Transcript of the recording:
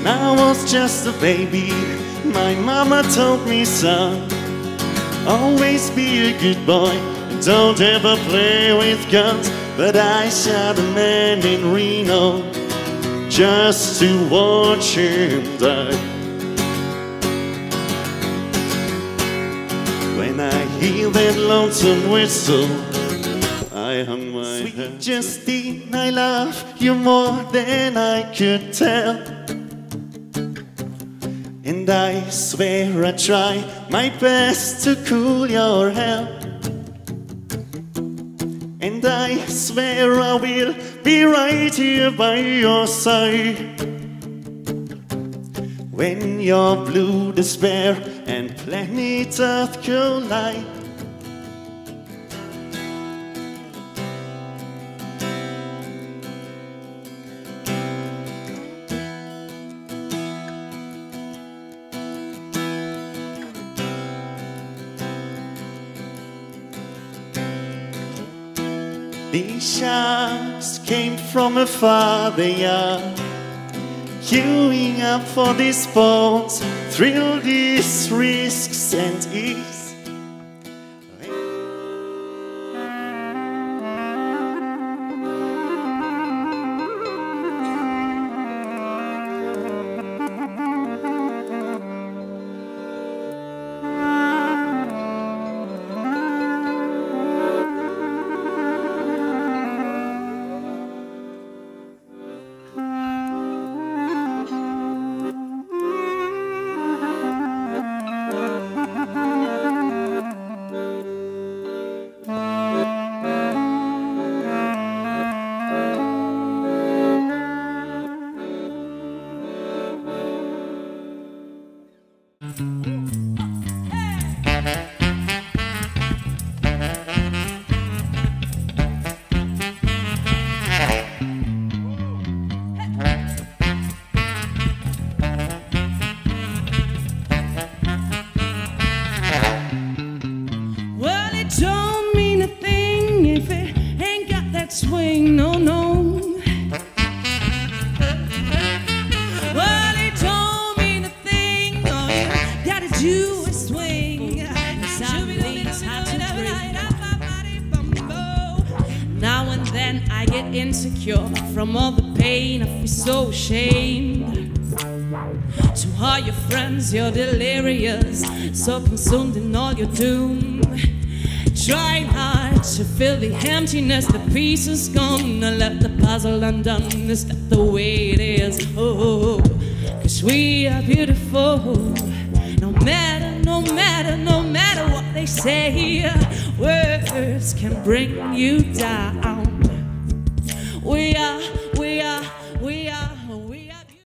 When I was just a baby, my mama told me, son, always be a good boy, don't ever play with guns. But I shot a man in Reno just to watch him die. When I hear that lonesome whistle, I hung my head. Sweet Justine, I love you more than I could tell, and I swear I try my best to cool your hell. And I swear I will be right here by your side when your blue despair and planet Earth collide. These sharks came from afar, they are queuing up for these boats, thrill these risks and ease. Don't mean a thing if it ain't got that swing, no, no. Well, it don't mean a thing, no, you gotta do a swing. Now and then I get insecure from all the pain, I feel so ashamed. To all your friends, you're delirious, so consumed in all your doom. Trying hard to fill the emptiness, the pieces gone. I left the puzzle undone, is that the way it is? Oh, 'cause we are beautiful. No matter, no matter, no matter what they say, words can bring you down. We are